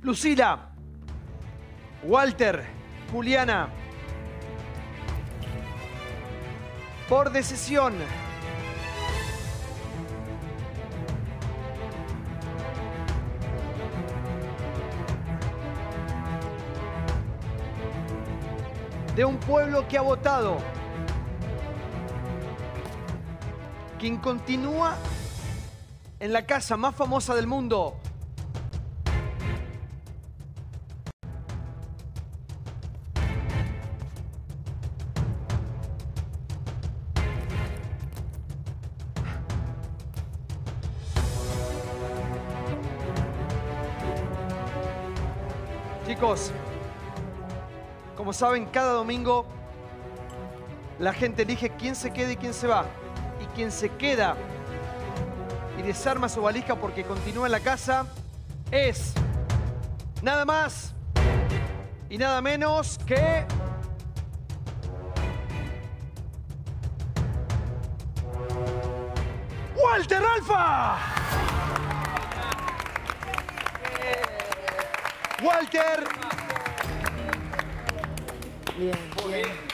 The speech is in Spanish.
Lucila, Walter, Juliana. Por decisión. De un pueblo que ha votado. Quien continúa en la casa más famosa del mundo. Chicos, como saben, cada domingo la gente elige quién se queda y quién se va. Y quien se queda y desarma su valija porque continúa en la casa es nada más y nada menos que... ¡Walter Alfa! Walter. Bien, bien.